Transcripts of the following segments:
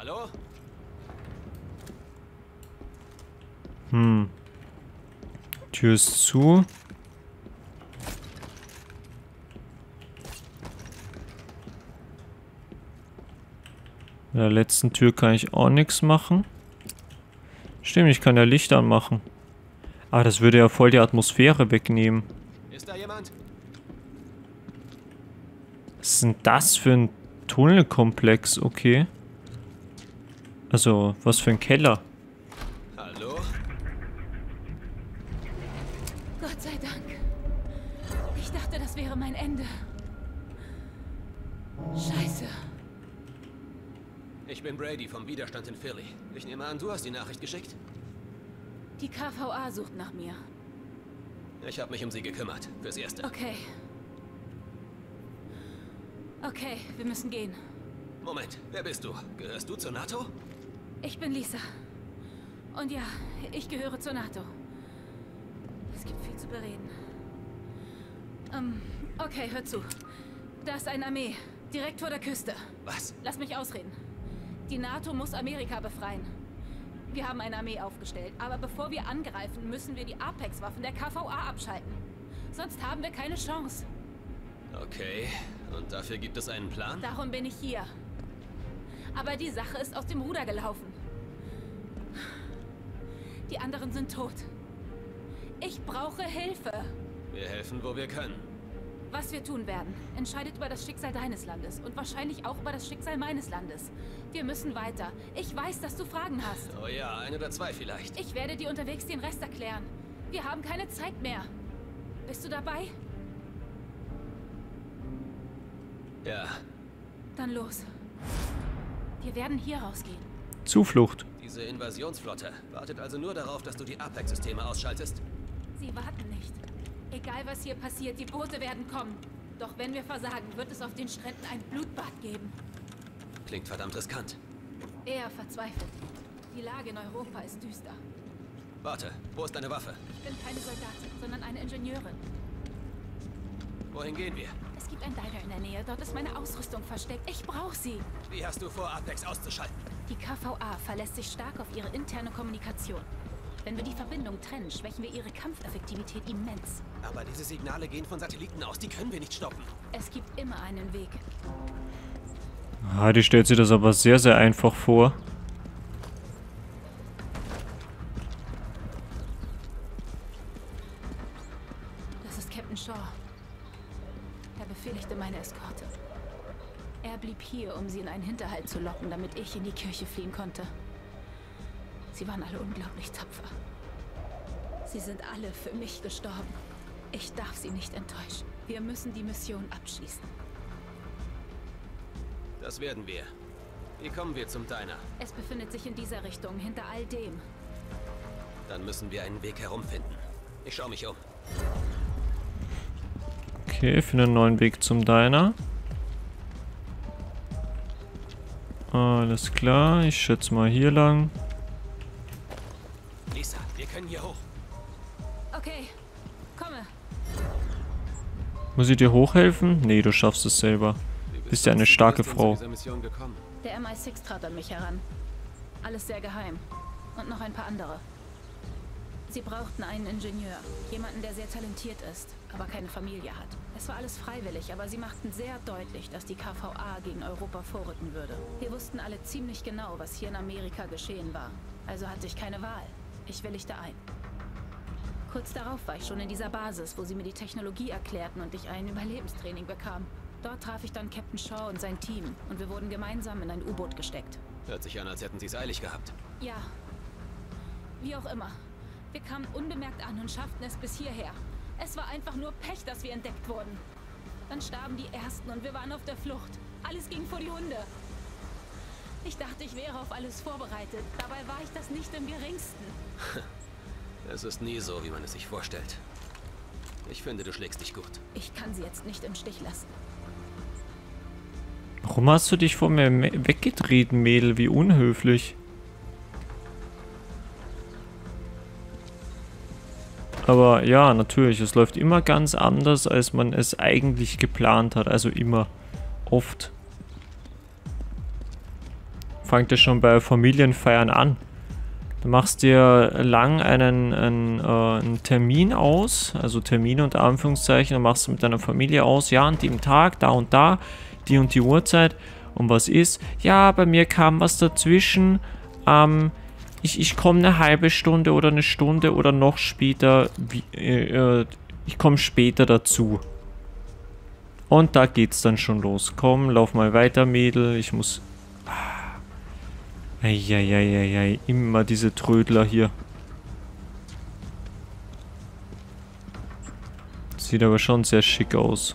Hallo? Tür ist zu. Bei der letzten Tür kann ich auch nichts machen. Stimmt, ich kann ja Licht anmachen. Ah, das würde ja voll die Atmosphäre wegnehmen. Ist da jemand? Was ist denn das für ein Tunnelkomplex? Okay. Also, was für ein Keller? Hallo? Gott sei Dank. Ich dachte, das wäre mein Ende. Scheiße. Ich bin Brady vom Widerstand in Philly. Ich nehme an, du hast die Nachricht geschickt? Die KVA sucht nach mir. Ich habe mich um sie gekümmert. Fürs Erste. Okay. Okay, wir müssen gehen. Moment, wer bist du? Gehörst du zur NATO? Ich bin Lisa. Und ja, ich gehöre zur NATO. Es gibt viel zu bereden. Okay, hör zu. Da ist eine Armee. Direkt vor der Küste. Was? Lass mich ausreden. Die NATO muss Amerika befreien. Wir haben eine Armee aufgestellt, aber bevor wir angreifen, müssen wir die Apex-Waffen der KVA abschalten. Sonst haben wir keine Chance. Okay, und dafür gibt es einen Plan? Darum bin ich hier. Aber die Sache ist aus dem Ruder gelaufen. Die anderen sind tot. Ich brauche Hilfe. Wir helfen, wo wir können. Was wir tun werden, entscheidet über das Schicksal deines Landes und wahrscheinlich auch über das Schicksal meines Landes. Wir müssen weiter. Ich weiß, dass du Fragen hast. Oh ja, ein oder zwei vielleicht. Ich werde dir unterwegs den Rest erklären. Wir haben keine Zeit mehr. Bist du dabei? Ja, Dann los. Wir werden hier rausgehen. Zuflucht. diese Invasionsflotte wartet also nur darauf, dass du die Apex-Systeme ausschaltest. Sie warten nicht. Egal was hier passiert, die Boote werden kommen. Doch wenn wir versagen, wird es auf den Stränden ein Blutbad geben. Klingt verdammt riskant. Eher verzweifelt. Die Lage in Europa ist düster. Warte, wo ist deine Waffe? Ich bin keine Soldatin, sondern eine Ingenieurin. Wohin gehen wir? Es gibt ein Diner in der Nähe. Dort ist meine Ausrüstung versteckt. Ich brauche sie. Wie hast du vor, Apex auszuschalten? Die KVA verlässt sich stark auf ihre interne Kommunikation. Wenn wir die Verbindung trennen, schwächen wir ihre Kampfeffektivität immens. Aber diese Signale gehen von Satelliten aus, die können wir nicht stoppen. Es gibt immer einen Weg. Ah, die stellt sich das aber sehr, sehr einfach vor. Das ist Captain Shaw. Er befehligte meine Eskorte. Er blieb hier, um sie in einen Hinterhalt zu locken, damit ich in die Kirche fliehen konnte. Sie waren alle unglaublich tapfer. Sie sind alle für mich gestorben. Ich darf sie nicht enttäuschen. Wir müssen die Mission abschließen. Das werden wir. Wie kommen wir zum Diner? Es befindet sich in dieser Richtung, hinter all dem. Dann müssen wir einen Weg herumfinden. Ich schaue mich um. Okay, finde einen neuen Weg zum Diner. Alles klar, ich schätze mal hier lang. Lisa, wir können hier hoch. Okay, komme. Muss ich dir hochhelfen? Nee, du schaffst es selber. Bist ja eine starke Frau. Dieser Mission gekommen. Der MI6 trat an mich heran. Alles sehr geheim. Und noch ein paar andere. Sie brauchten einen Ingenieur. Jemanden, der sehr talentiert ist, aber keine Familie hat. Es war alles freiwillig, aber sie machten sehr deutlich, dass die KVA gegen Europa vorrücken würde. Wir wussten alle ziemlich genau, was hier in Amerika geschehen war. Also hatte ich keine Wahl. Ich willigte ein. Kurz darauf war ich schon in dieser Basis, wo sie mir die Technologie erklärten und ich ein Überlebenstraining bekam. Dort traf ich dann Captain Shaw und sein Team und wir wurden gemeinsam in ein U-Boot gesteckt. Hört sich an, als hätten sie es eilig gehabt. Ja. Wie auch immer. Wir kamen unbemerkt an und schafften es bis hierher. Es war einfach nur Pech, dass wir entdeckt wurden. Dann starben die Ersten und wir waren auf der Flucht. Alles ging vor die Hunde. Ich dachte, ich wäre auf alles vorbereitet. Dabei war ich das nicht im geringsten. Es ist nie so, wie man es sich vorstellt. Ich finde, du schlägst dich gut. Ich kann sie jetzt nicht im Stich lassen. Warum hast du dich vor mir weggedreht, Mädel? Wie unhöflich. Aber ja, natürlich, es läuft immer ganz anders, als man es eigentlich geplant hat. Also immer. Oft. fängt ja schon bei Familienfeiern an. Du machst dir lang einen Termin aus, also Termin unter Anführungszeichen, und machst du mit deiner Familie aus, ja, an dem Tag, da und da, die und die Uhrzeit. Und was ist? Ja, bei mir kam was dazwischen. Ich komme eine halbe Stunde oder eine Stunde oder noch später. Ich komme später dazu. Und da geht's dann schon los. Komm, lauf mal weiter, Mädel. Ich muss... Eieieiei, immer diese Trödler hier. Sieht aber schon sehr schick aus.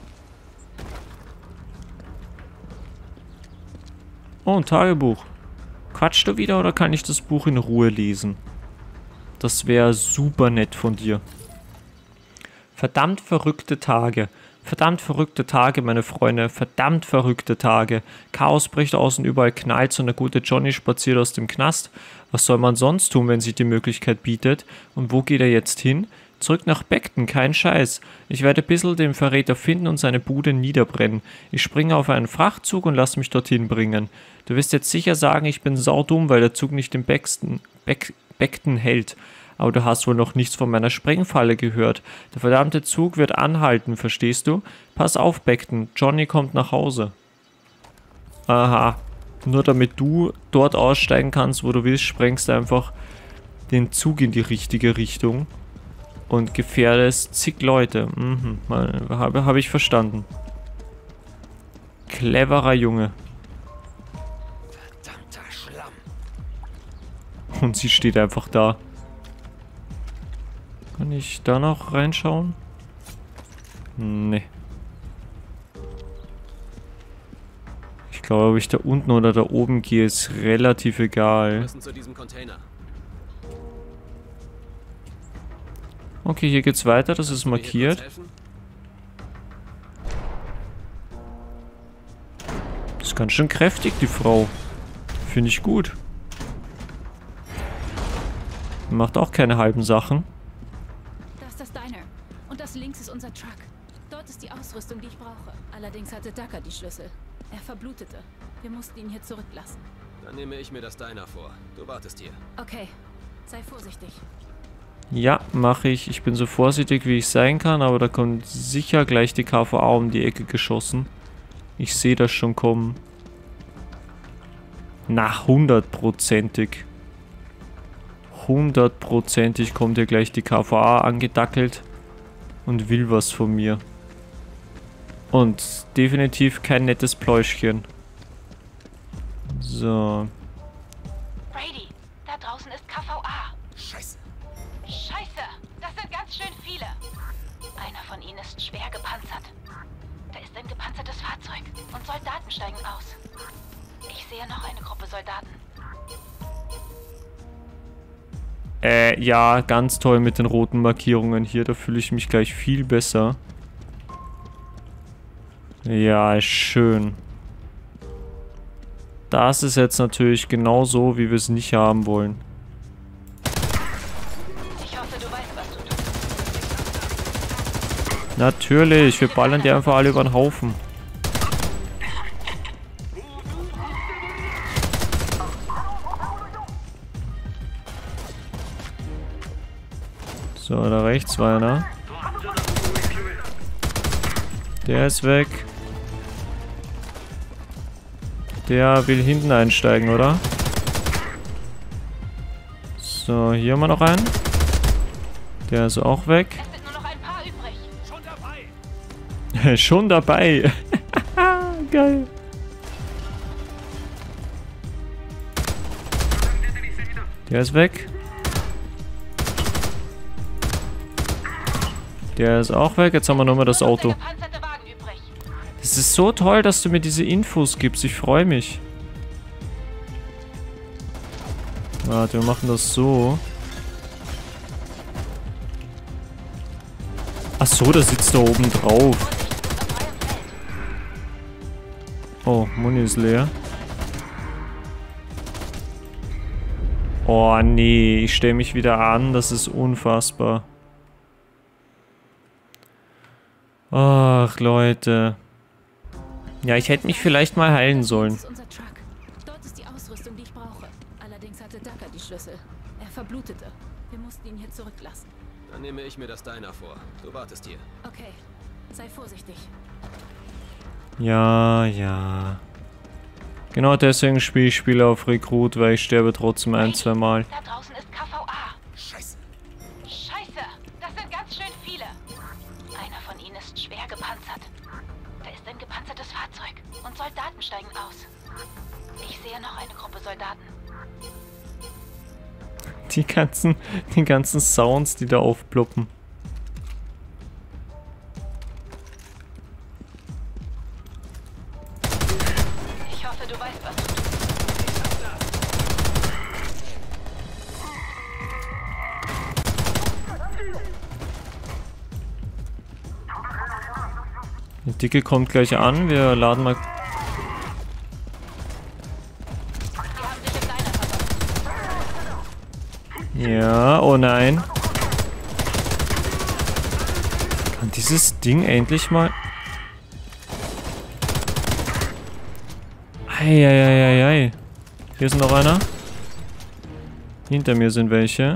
Oh, ein Tagebuch. Quatschst du wieder oder kann ich das Buch in Ruhe lesen? Das wäre super nett von dir. Verdammt verrückte Tage. Verdammt verrückte Tage, meine Freunde. Verdammt verrückte Tage. Chaos bricht aus und überall knallt und der gute Johnny spaziert aus dem Knast. Was soll man sonst tun, wenn sich die Möglichkeit bietet? Und wo geht er jetzt hin? Zurück nach Beckton, kein Scheiß. Ich werde Bissell den Verräter finden und seine Bude niederbrennen. Ich springe auf einen Frachtzug und lasse mich dorthin bringen. Du wirst jetzt sicher sagen, ich bin saudumm, weil der Zug nicht in Beckton hält. Aber du hast wohl noch nichts von meiner Sprengfalle gehört. Der verdammte Zug wird anhalten, verstehst du? Pass auf, Beckton. Johnny kommt nach Hause. Aha. Nur damit du dort aussteigen kannst, wo du willst, sprengst du einfach den Zug in die richtige Richtung. Und gefährdest zig Leute. Habe ich verstanden. Cleverer Junge. Verdammter Schlamm. Und sie steht einfach da. Kann ich da noch reinschauen? Nee. Ich glaube, ob ich da unten oder da oben gehe, ist relativ egal. Wir müssen zu diesem Container. Okay, hier geht's weiter, das ist markiert. Das ist ganz schön kräftig, die Frau. Finde ich gut. Macht auch keine halben Sachen. Da ist das Diner. Und das links ist unser Truck. Dort ist die Ausrüstung, die ich brauche. Allerdings hatte Ducker die Schlüssel. Er verblutete. Wir mussten ihn hier zurücklassen. Dann nehme ich mir das Diner vor. Du wartest hier. Okay. Sei vorsichtig. Ja, mache ich. Ich bin so vorsichtig, wie ich sein kann, aber da kommt sicher gleich die KVA um die Ecke geschossen. Ich sehe das schon kommen. Na, 100%ig. 100%ig kommt hier gleich die KVA angedackelt und will was von mir. Und definitiv kein nettes Pläuschchen. So. Brady, da draußen ist KVA. Scheiße. Scheiße, das sind ganz schön viele. Einer von ihnen ist schwer gepanzert. Da ist ein gepanzertes Fahrzeug und Soldaten steigen aus. Ich sehe noch eine Gruppe Soldaten. Ja, ganz toll mit den roten Markierungen hier. Da fühle ich mich gleich viel besser. Ja, schön. Das ist jetzt natürlich genau so, wie wir es nicht haben wollen. Ich hoffe, du weißt, was du tust. Natürlich, wir ballern die einfach alle über den Haufen. So, da rechts war einer. Der ist weg. Der will hinten einsteigen, oder? So, hier haben wir noch einen. Der ist auch weg. Es sind nur noch ein paar übrig. Schon dabei. Schon dabei. Geil. Der ist weg. Der ist auch weg. Jetzt haben wir nur mal das Auto. Es ist so toll, dass du mir diese Infos gibst. Ich freue mich. Warte, wir machen das so. Ach so, der sitzt da oben drauf. Oh, Muni ist leer. Oh nee, ich stelle mich wieder an. Das ist unfassbar. Ach, Leute. Ja, ich hätte mich vielleicht mal heilen sollen. Das ist unser Truck. Dort ist die Ausrüstung, die ich brauche. Allerdings hatte Ducker die Schlüssel. Er verblutete. Wir mussten ihn hier zurücklassen. Dann nehme ich mir das Diner vor. Du wartest hier. Okay, sei vorsichtig. Ja, ja. Genau deswegen spiele ich Spiele auf Rekrut, weil ich sterbe trotzdem ein, zwei Mal. Da draußen ist KVA. Scheiße. Scheiße, das sind ganz schön viele. Einer von ihnen ist schwer gepanzert. Da ist ein gepanzertes Fahrzeug und Soldaten steigen aus. Ich sehe noch eine Gruppe Soldaten. Die ganzen Sounds, die da aufploppen. Ich hoffe, du weißt, was du tust. Die Dicke kommt gleich an. Wir laden mal... Wir haben dich im Diner versorgt. Ja, oh nein. Kann dieses Ding endlich mal... Eieieiei. Hier ist noch einer. Hinter mir sind welche.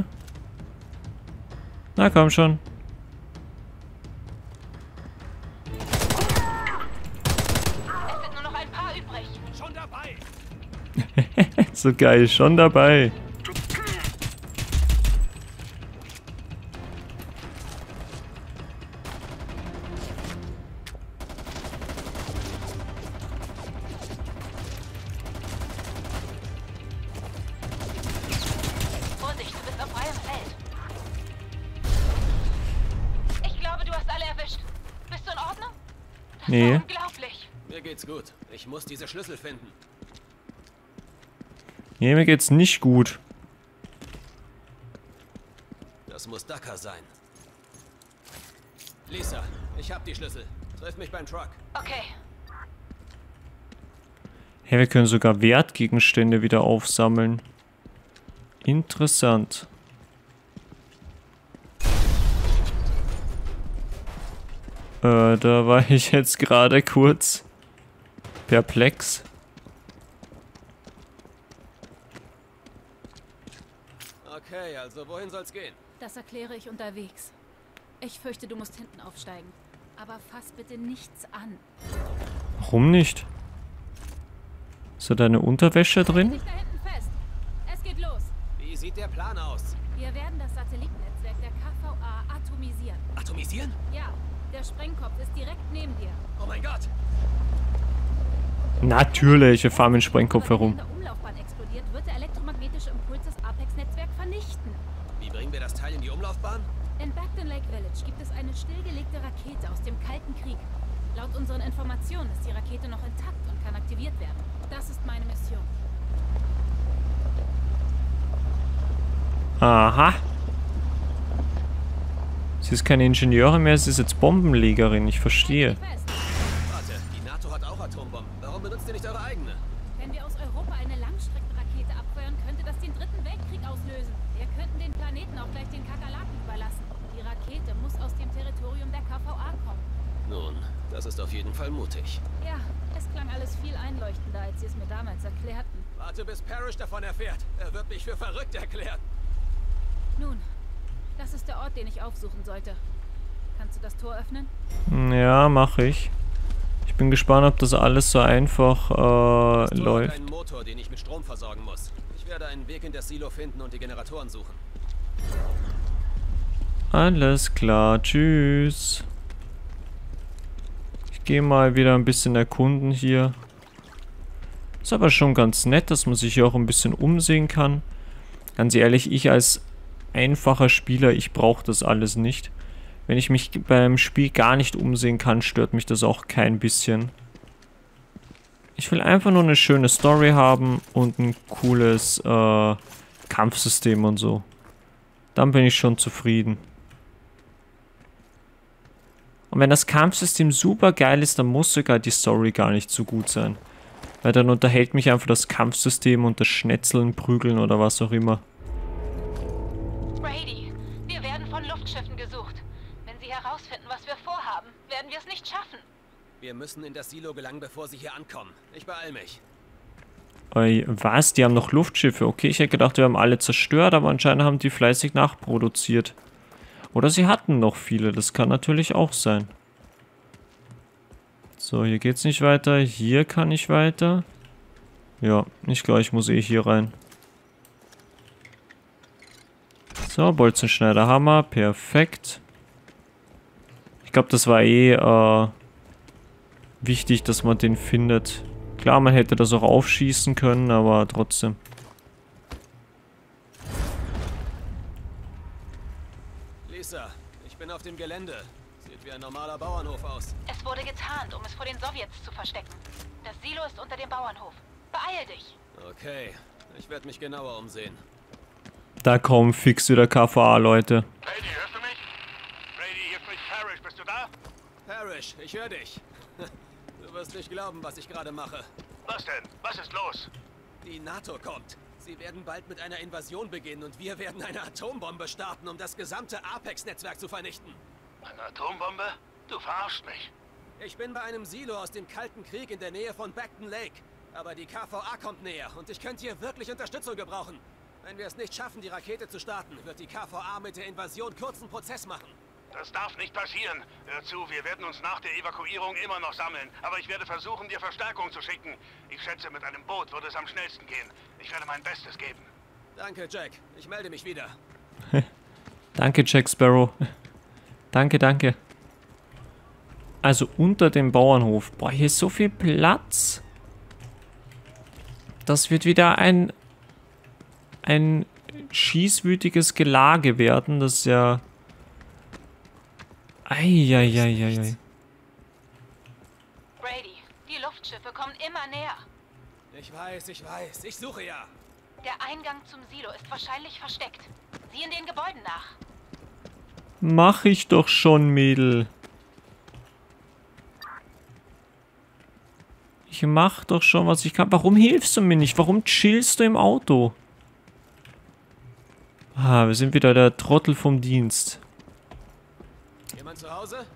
Na komm schon. Es sind nur noch ein paar übrig. Schon dabei. So geil, schon dabei. Vorsicht, du bist auf freiem Feld. Ich glaube, du hast alle erwischt. Bist du in Ordnung? Das Nee. war unglaublich. Mir geht's gut. Ich muss diese Schlüssel finden. Nee, mir geht's nicht gut. Das muss Ducker sein. Lisa, ich hab die Schlüssel. Treff mich beim Truck. Okay. Hey, wir können sogar Wertgegenstände wieder aufsammeln. Interessant. Da war ich jetzt gerade kurz perplex. Okay, also wohin soll's gehen? Das erkläre ich unterwegs. Ich fürchte, du musst hinten aufsteigen. Aber fass bitte nichts an. Warum nicht? Ist da deine Unterwäsche drin? Dich da hinten fest. Es geht los. Wie sieht der Plan aus? Wir werden das Satellitennetzwerk der KVA atomisieren. Atomisieren? Ja, der Sprengkopf ist direkt neben dir. Oh mein Gott. Natürlich, wir fahren mit dem Sprengkopf Aber wenn herum. in der Umlaufbahn explodiert, wird der elektromagnetische Impuls das Apex-Netzwerk vernichten. Wie bringen wir das Teil in die Umlaufbahn? In Bagdon Lake Village gibt es eine stillgelegte Rakete aus dem Kalten Krieg. Laut unseren Informationen ist die Rakete noch intakt und kann aktiviert werden. Das ist meine Mission. Aha. Sie ist keine Ingenieurin mehr, sie ist jetzt Bombenlegerin. Ich verstehe. Halt dich fest. Warte, die NATO hat auch Atombomben. Warum benutzt ihr nicht eure eigene? Wenn wir aus Europa eine Langstreckenrakete abfeuern, könnte das den Dritten Weltkrieg auslösen. Wir könnten den Planeten auch gleich den Kakerlaken überlassen. Die Rakete muss aus dem Territorium der KVA kommen. Nun, das ist auf jeden Fall mutig. Ja, es klang alles viel einleuchtender, als sie es mir damals erklärten. Warte, bis Parrish davon erfährt. Er wird mich für verrückt erklären. Nun, das ist der Ort, den ich aufsuchen sollte. Kannst du das Tor öffnen? Ja, mache ich. Ich bin gespannt, ob das alles so einfach Das Tor hat läuft. einen Motor, den ich mit Strom versorgen muss. Ich werde einen Weg in das Silo finden und die Generatoren suchen. Alles klar, tschüss. Ich gehe mal wieder ein bisschen erkunden hier. Ist aber schon ganz nett, dass man sich hier auch ein bisschen umsehen kann. Ganz ehrlich, ich als einfacher Spieler, ich brauche das alles nicht. Wenn ich mich beim Spiel gar nicht umsehen kann, stört mich das auch kein bisschen. Ich will einfach nur eine schöne Story haben und ein cooles Kampfsystem und so. Dann bin ich schon zufrieden. Und wenn das Kampfsystem super geil ist, dann muss sogar die Story gar nicht so gut sein. Weil dann unterhält mich einfach das Kampfsystem und das Schnetzeln, Prügeln oder was auch immer. Brady, wir werden von Luftschiffen gesucht. Wenn sie herausfinden, was wir vorhaben, werden wir es nicht schaffen. Wir müssen in das Silo gelangen, bevor sie hier ankommen. Ich beeil mich. Was? Die haben noch Luftschiffe. Okay, ich hätte gedacht, wir haben alle zerstört, aber anscheinend haben die fleißig nachproduziert. Oder sie hatten noch viele. Das kann natürlich auch sein. So, hier geht's nicht weiter. Hier kann ich weiter. Ja, nicht gleich, ich muss eh hier rein. So, Bolzenschneider Hammer. Perfekt. Ich glaube, das war eh wichtig, dass man den findet. Klar, man hätte das auch aufschießen können, aber trotzdem. Lisa, ich bin auf dem Gelände. Sieht wie ein normaler Bauernhof aus. Es wurde getarnt, um es vor den Sowjets zu verstecken. Das Silo ist unter dem Bauernhof. Beeil dich! Okay, ich werde mich genauer umsehen. Da kommen fix wieder KVA, Leute. Brady, hörst du mich? Brady, hier spricht Parrish, bist du da? Parrish, ich höre dich. Du wirst nicht glauben, was ich gerade mache. Was denn? Was ist los? Die NATO kommt. Sie werden bald mit einer Invasion beginnen und wir werden eine Atombombe starten, um das gesamte Apex-Netzwerk zu vernichten. Eine Atombombe? Du verarschst mich. Ich bin bei einem Silo aus dem Kalten Krieg in der Nähe von Beckton Lake. Aber die KVA kommt näher und ich könnte hier wirklich Unterstützung gebrauchen. Wenn wir es nicht schaffen, die Rakete zu starten, wird die KVA mit der Invasion kurzen Prozess machen. Das darf nicht passieren. Hör zu, wir werden uns nach der Evakuierung immer noch sammeln. Aber ich werde versuchen, dir Verstärkung zu schicken. Ich schätze, mit einem Boot würde es am schnellsten gehen. Ich werde mein Bestes geben. Danke, Jack. Ich melde mich wieder. Danke, Jack Sparrow. Danke, danke. Also unter dem Bauernhof. Boah, hier ist so viel Platz. Das wird wieder ein schießwütiges Gelage werden. Das ist ja... Eieieiei. Brady, die Luftschiffe kommen immer näher. Ich weiß. Ich suche ja. Der Eingang zum Silo ist wahrscheinlich versteckt. Sieh in den Gebäuden nach. Mach ich doch schon, Mädel. Ich mach doch schon, was ich kann. Warum hilfst du mir nicht? Warum chillst du im Auto? Ah, wir sind wieder der Trottel vom Dienst. Jemand zu Hause?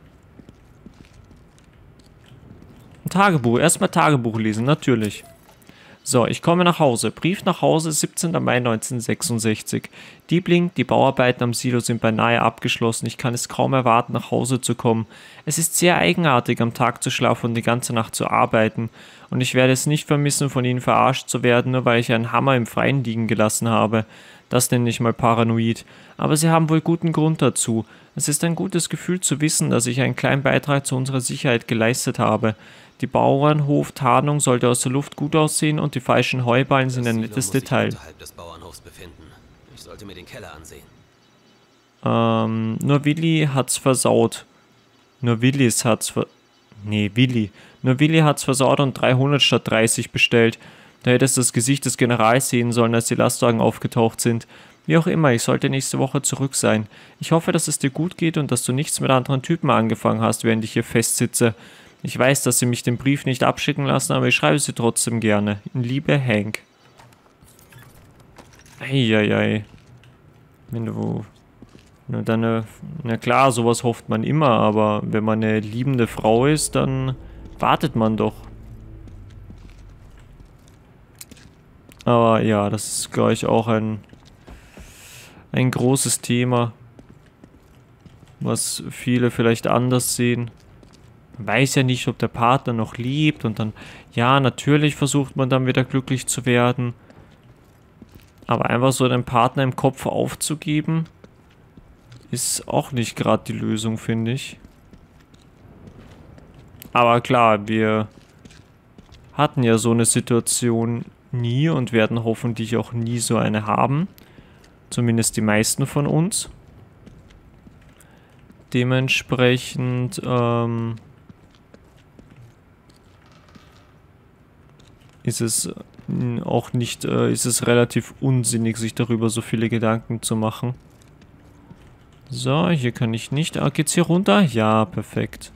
Ein Tagebuch. Erstmal Tagebuch lesen, natürlich. So, ich komme nach Hause. Brief nach Hause, 17. Mai 1966. Diebling, die Bauarbeiten am Silo sind beinahe abgeschlossen. Ich kann es kaum erwarten, nach Hause zu kommen. Es ist sehr eigenartig, am Tag zu schlafen und die ganze Nacht zu arbeiten. Und ich werde es nicht vermissen, von ihnen verarscht zu werden, nur weil ich einen Hammer im Freien liegen gelassen habe. Das nenne ich mal paranoid. Aber sie haben wohl guten Grund dazu. Es ist ein gutes Gefühl zu wissen, dass ich einen kleinen Beitrag zu unserer Sicherheit geleistet habe. Die Bauernhof-Tarnung sollte aus der Luft gut aussehen und die falschen Heuballen sind ein nettes Detail. Unterhalb des Bauernhofs befinden. Ich sollte mir den Keller ansehen. Nur Willi hat's versaut. Nur Willi hat's versaut und 300 statt 30 bestellt. Da hättest du das Gesicht des Generals sehen sollen, als die Lastwagen aufgetaucht sind. Wie auch immer, ich sollte nächste Woche zurück sein. Ich hoffe, dass es dir gut geht und dass du nichts mit anderen Typen angefangen hast, während ich hier festsitze. Ich weiß, dass sie mich den Brief nicht abschicken lassen, aber ich schreibe sie trotzdem gerne. In Liebe, Hank. Eieiei. Wenn du... Na klar, sowas hofft man immer, aber wenn man eine liebende Frau ist, dann wartet man doch. Aber ja, das ist gleich auch ein großes Thema, was viele vielleicht anders sehen. Man weiß ja nicht, ob der Partner noch liebt und dann, ja, natürlich versucht man dann wieder glücklich zu werden. Aber einfach so den Partner im Kopf aufzugeben, ist auch nicht gerade die Lösung, finde ich. Aber klar, wir hatten ja so eine Situation nie und werden hoffentlich auch nie so eine haben. Zumindest die meisten von uns. Dementsprechend, ist es auch nicht, ist es relativ unsinnig, sich darüber so viele Gedanken zu machen. So, hier kann ich nicht. Ah, geht's hier runter? Ja, perfekt.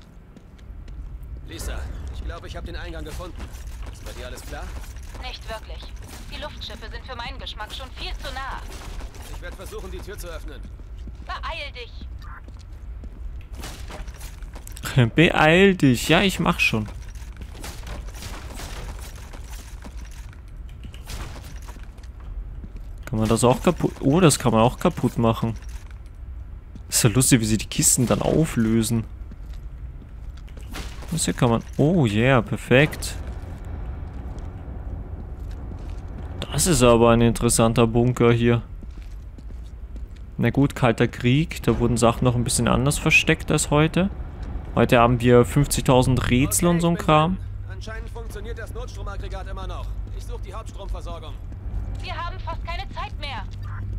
Lisa, ich glaube, ich habe den Eingang gefunden. Ist bei dir alles klar? Nicht wirklich. Die Luftschiffe sind für meinen Geschmack schon viel zu nah. Ich werde versuchen, die Tür zu öffnen. Beeil dich! Beeil dich. Ja, ich mach schon. Kann man das auch kaputt... Oh, das kann man auch kaputt machen. Ist ja lustig, wie sie die Kisten dann auflösen. Das hier kann man... Oh, yeah, perfekt. Das ist aber ein interessanter Bunker hier. Na gut, Kalter Krieg. Da wurden Sachen noch ein bisschen anders versteckt als heute. Heute haben wir 50.000 Rätsel und so ein Kram. Anscheinend funktioniert das Notstromaggregat immer noch. Ich suche die Hauptstromversorgung. Wir haben fast keine Zeit mehr.